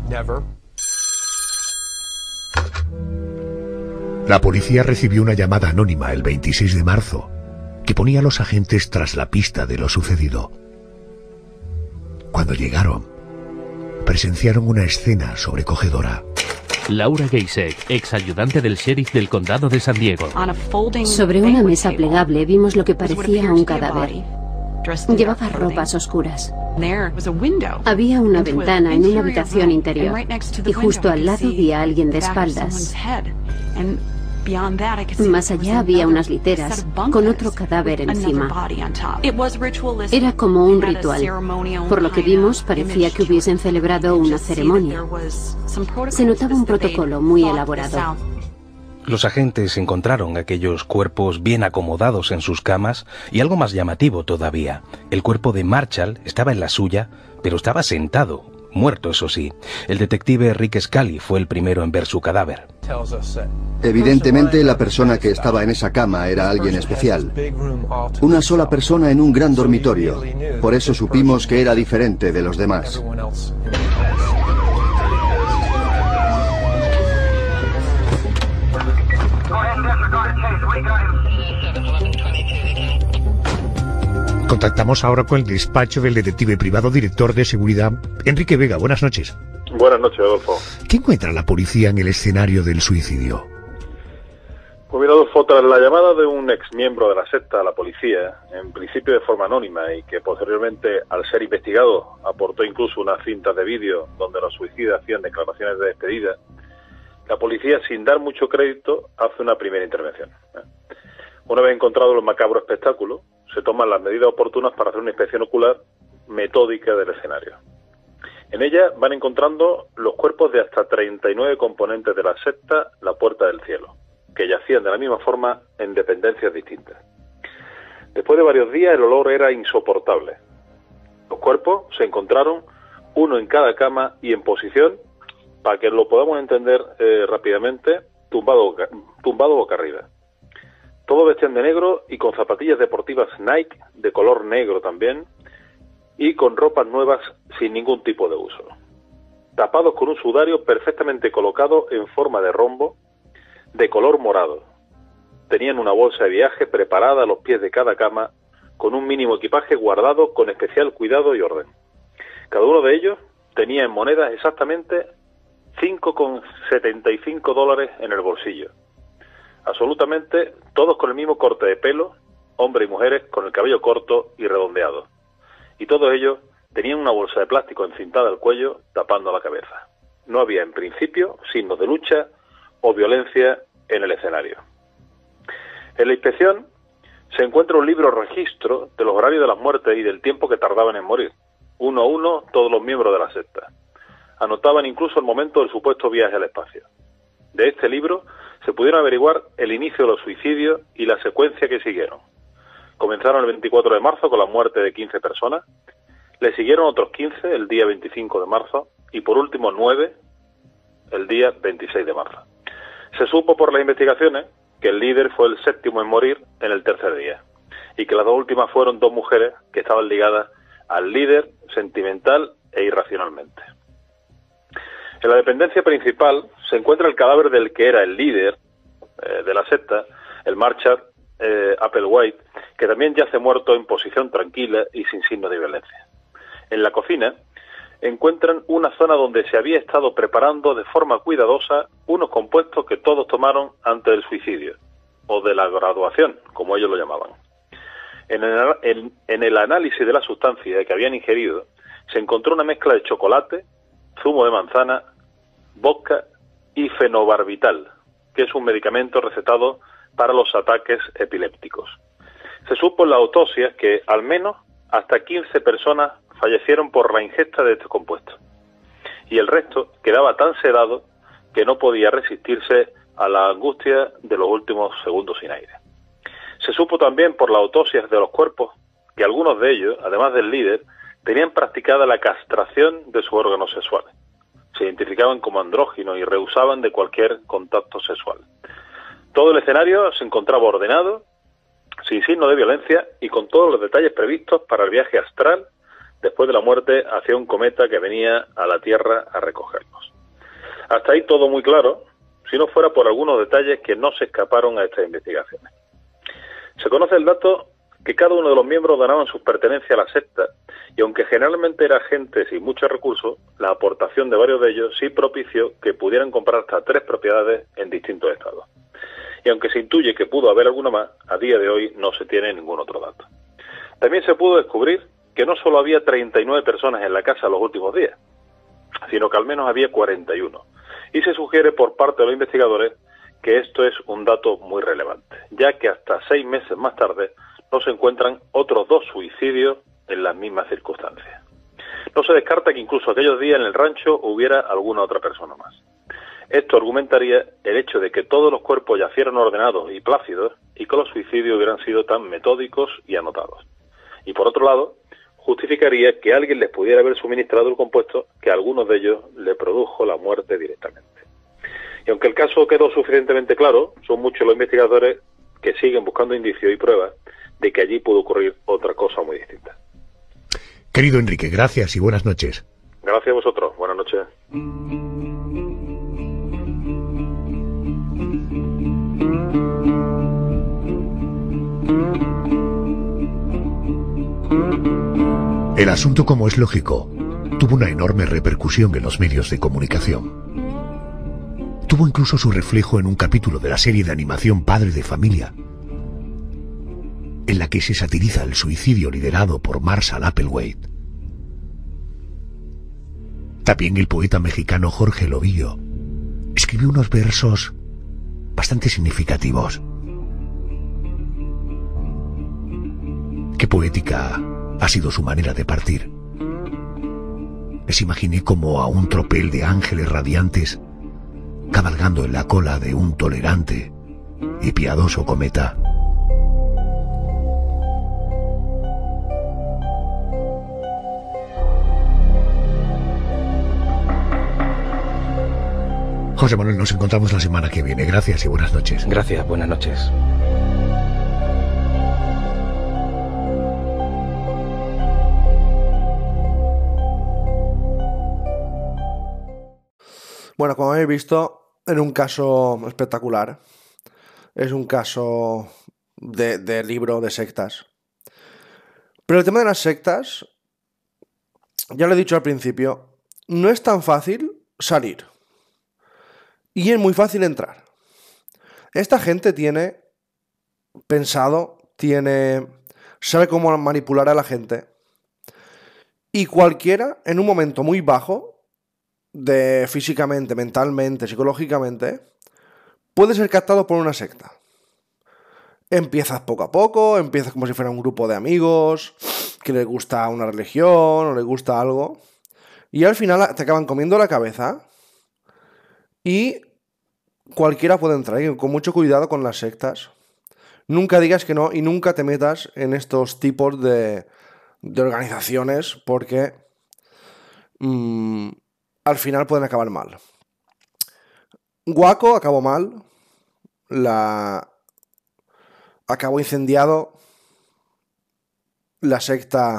La policía recibió una llamada anónima el veintiséis de marzo que ponía a los agentes tras la pista de lo sucedido. Cuando llegaron, presenciaron una escena sobrecogedora. Laura Geisek, ex ayudante del sheriff del condado de San Diego. Sobre una mesa plegable vimos lo que parecía un cadáver. Llevaba ropas oscuras. Había una ventana en una habitación interior y justo al lado vi a alguien de espaldas. Más allá había unas literas con otro cadáver encima. Era como un ritual. Por lo que vimos, parecía que hubiesen celebrado una ceremonia. Se notaba un protocolo muy elaborado. Los agentes encontraron aquellos cuerpos bien acomodados en sus camas y algo más llamativo todavía. El cuerpo de Marshall estaba en la suya, pero estaba sentado, muerto eso sí. El detective Rick Scully fue el primero en ver su cadáver. Evidentemente la persona que estaba en esa cama era alguien especial. Una sola persona en un gran dormitorio. Por eso supimos que era diferente de los demás. Contactamos ahora con el despacho del detective privado director de seguridad, Enrique Vega. Buenas noches. Buenas noches, Adolfo. ¿Qué encuentra la policía en el escenario del suicidio? Pues mira, Adolfo, tras la llamada de un ex miembro de la secta a la policía, en principio de forma anónima y que posteriormente, al ser investigado, aportó incluso unas cintas de vídeo donde los suicidas hacían declaraciones de despedida, la policía, sin dar mucho crédito, hace una primera intervención. Una vez encontrado el macabro espectáculo, se toman las medidas oportunas para hacer una inspección ocular metódica del escenario. En ella van encontrando los cuerpos de hasta treinta y nueve componentes de la secta La Puerta del Cielo, que yacían de la misma forma en dependencias distintas. Después de varios días el olor era insoportable. Los cuerpos se encontraron uno en cada cama y en posición, para que lo podamos entender eh, rápidamente, tumbado, tumbado boca arriba. Todos vestían de negro y con zapatillas deportivas Nike, de color negro también, y con ropas nuevas sin ningún tipo de uso. Tapados con un sudario perfectamente colocado en forma de rombo, de color morado. Tenían una bolsa de viaje preparada a los pies de cada cama, con un mínimo equipaje guardado con especial cuidado y orden. Cada uno de ellos tenía en monedas exactamente cinco con setenta y cinco dólares en el bolsillo. Absolutamente todos con el mismo corte de pelo, hombres y mujeres con el cabello corto y redondeado. Y todos ellos tenían una bolsa de plástico encintada al cuello tapando la cabeza. No había en principio signos de lucha o violencia en el escenario. En la inspección se encuentra un libro registro de los horarios de las muertes y del tiempo que tardaban en morir. Uno a uno todos los miembros de la secta. Anotaban incluso el momento del supuesto viaje al espacio. De este libro se pudieron averiguar el inicio de los suicidios y la secuencia que siguieron. Comenzaron el veinticuatro de marzo con la muerte de quince personas, le siguieron otros quince el día veinticinco de marzo y por último nueve el día veintiséis de marzo. Se supo por las investigaciones que el líder fue el séptimo en morir en el tercer día y que las dos últimas fueron dos mujeres que estaban ligadas al líder sentimental e irracionalmente. En la dependencia principal se encuentra el cadáver del que era el líder eh, de la secta, el Marshall eh, Applewhite, que también yace muerto en posición tranquila y sin signo de violencia. En la cocina encuentran una zona donde se había estado preparando de forma cuidadosa unos compuestos que todos tomaron antes del suicidio, o de la graduación, como ellos lo llamaban. En el, en, en el análisis de la sustancia que habían ingerido, se encontró una mezcla de chocolate, zumo de manzana, vodka y fenobarbital, que es un medicamento recetado para los ataques epilépticos. Se supo en la autopsia que al menos hasta quince personas fallecieron por la ingesta de este compuesto, y el resto quedaba tan sedado que no podía resistirse a la angustia de los últimos segundos sin aire. Se supo también por las autopsias de los cuerpos que algunos de ellos, además del líder, tenían practicada la castración de sus órganos sexuales. Se identificaban como andróginos y rehusaban de cualquier contacto sexual. Todo el escenario se encontraba ordenado, sin signo de violencia y con todos los detalles previstos para el viaje astral después de la muerte hacia un cometa que venía a la Tierra a recogerlos. Hasta ahí todo muy claro, si no fuera por algunos detalles que no se escaparon a estas investigaciones. Se conoce el dato que cada uno de los miembros donaban sus pertenencias a la secta, y aunque generalmente era gente sin muchos recursos, la aportación de varios de ellos sí propició que pudieran comprar hasta tres propiedades en distintos estados. Y aunque se intuye que pudo haber alguna más, a día de hoy no se tiene ningún otro dato. También se pudo descubrir que no solo había treinta y nueve personas en la casa los últimos días, sino que al menos había cuarenta y uno. Y se sugiere por parte de los investigadores que esto es un dato muy relevante, ya que hasta seis meses más tarde no se encuentran otros dos suicidios en las mismas circunstancias. No se descarta que incluso aquellos días en el rancho hubiera alguna otra persona más. Esto argumentaría el hecho de que todos los cuerpos yacieran ordenados y plácidos y que los suicidios hubieran sido tan metódicos y anotados. Y por otro lado, justificaría que alguien les pudiera haber suministrado el compuesto que a algunos de ellos le produjo la muerte directamente. Y aunque el caso quedó suficientemente claro, son muchos los investigadores que siguen buscando indicios y pruebas de que allí pudo ocurrir otra cosa muy distinta. Querido Enrique, gracias y buenas noches. Gracias a vosotros. Buenas noches. El asunto, como es lógico, tuvo una enorme repercusión en los medios de comunicación. Tuvo incluso su reflejo en un capítulo de la serie de animación Padre de Familia, en la que se satiriza el suicidio liderado por Marshall Applewhite. También el poeta mexicano Jorge Lobillo escribió unos versos bastante significativos. Qué poética ha sido su manera de partir. Les imaginé como a un tropel de ángeles radiantes cabalgando en la cola de un tolerante y piadoso cometa. José Manuel, nos encontramos la semana que viene. Gracias y buenas noches. Gracias, buenas noches. Bueno, como habéis visto, en un caso espectacular. Es un caso de, de libro de sectas. Pero el tema de las sectas, ya lo he dicho al principio, no es tan fácil salir. Y es muy fácil entrar. Esta gente tiene pensado, tiene, sabe cómo manipular a la gente. Y cualquiera, en un momento muy bajo, de físicamente, mentalmente, psicológicamente, puede ser captado por una secta. Empiezas poco a poco, empiezas como si fuera un grupo de amigos, que les gusta una religión o les gusta algo, y al final te acaban comiendo la cabeza y cualquiera puede entrar. Y con mucho cuidado con las sectas. Nunca digas que no y nunca te metas en estos tipos de, de organizaciones porque mmm, al final pueden acabar mal. Waco acabó mal. La... Acabó incendiado. La secta...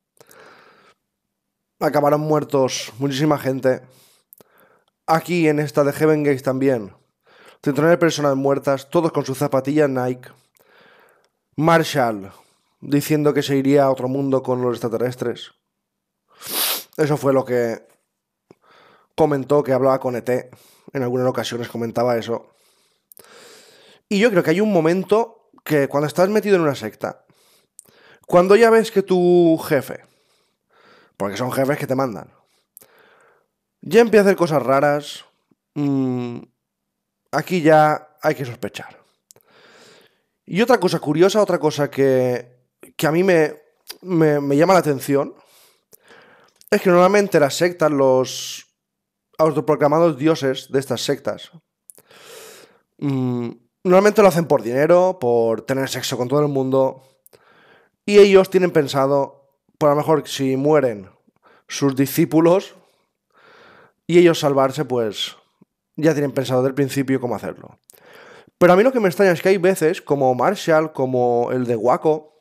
Acabaron muertos muchísima gente. Aquí en esta de Heaven Gate también. Centenares de personas muertas, todos con sus zapatillas Nike. Marshall diciendo que se iría a otro mundo con los extraterrestres. Eso fue lo que comentó, que hablaba con E T. En algunas ocasiones comentaba eso. Y yo creo que hay un momento que cuando estás metido en una secta, cuando ya ves que tu jefe, porque son jefes que te mandan, ya empieza a hacer cosas raras, mmm, aquí ya hay que sospechar. Y otra cosa curiosa, otra cosa que, que a mí me, me, me llama la atención, es que normalmente las sectas, los autoproclamados dioses de estas sectas, mmm, normalmente lo hacen por dinero, por tener sexo con todo el mundo, y ellos tienen pensado, por lo mejor si mueren sus discípulos, y ellos salvarse, pues ya tienen pensado desde el principio cómo hacerlo. Pero a mí lo que me extraña es que hay veces, como Marshall, como el de Waco,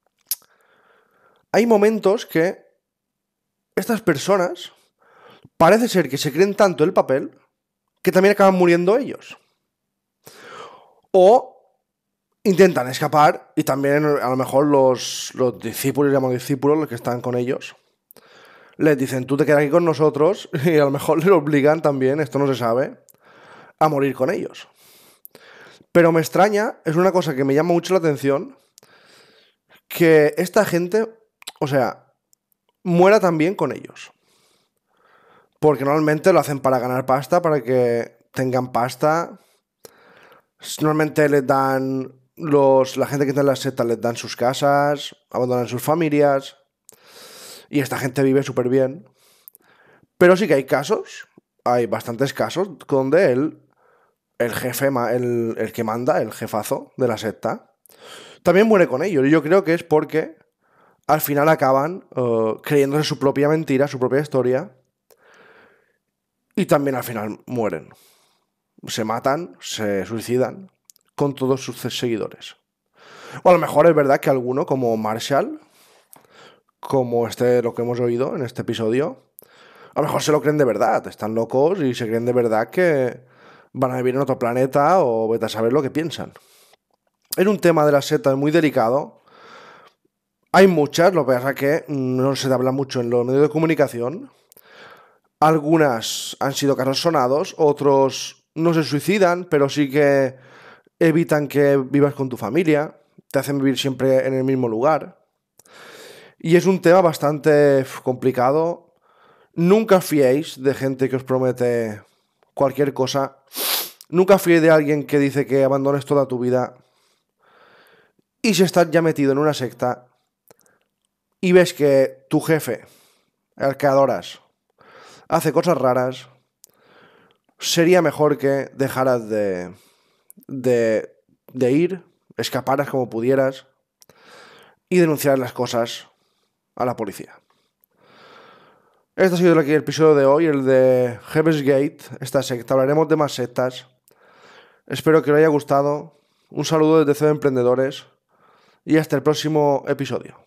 hay momentos que estas personas parece ser que se creen tanto el papel que también acaban muriendo ellos. O intentan escapar y también a lo mejor los, los discípulos, llamo discípulos, los que están con ellos, les dicen, tú te quedas aquí con nosotros, y a lo mejor les obligan también, esto no se sabe, a morir con ellos. Pero me extraña, es una cosa que me llama mucho la atención, que esta gente, o sea, muera también con ellos. Porque normalmente lo hacen para ganar pasta, para que tengan pasta. Normalmente les dan, los, la gente que está en las sectas les dan sus casas, abandonan sus familias. Y esta gente vive súper bien. Pero sí que hay casos, hay bastantes casos donde él, el jefe, el, el que manda, el jefazo de la secta, también muere con ellos. Y yo creo que es porque al final acaban uh, creyéndose su propia mentira, su propia historia, y también al final mueren. Se matan, se suicidan con todos sus seguidores. O a lo mejor es verdad que alguno, como Marshall, como este, lo que hemos oído en este episodio, a lo mejor se lo creen de verdad, están locos y se creen de verdad que van a vivir en otro planeta o vete a saber lo que piensan. Es un tema de las sectas muy delicado. Hay muchas, lo que pasa es que no se habla mucho en los medios de comunicación. Algunas han sido casos sonados, otros no se suicidan, pero sí que evitan que vivas con tu familia, te hacen vivir siempre en el mismo lugar. Y es un tema bastante complicado. Nunca fiéis de gente que os promete cualquier cosa. Nunca fiéis de alguien que dice que abandones toda tu vida. Y si estás ya metido en una secta y ves que tu jefe, el que adoras, hace cosas raras, sería mejor que dejaras de, de, de ir, escaparas como pudieras y denunciar las cosas a la policía. Este ha sido el episodio de hoy, el de Heaven's Gate, esta secta. Hablaremos de más sectas. Espero que os haya gustado. Un saludo desde C E O Emprendedores y hasta el próximo episodio.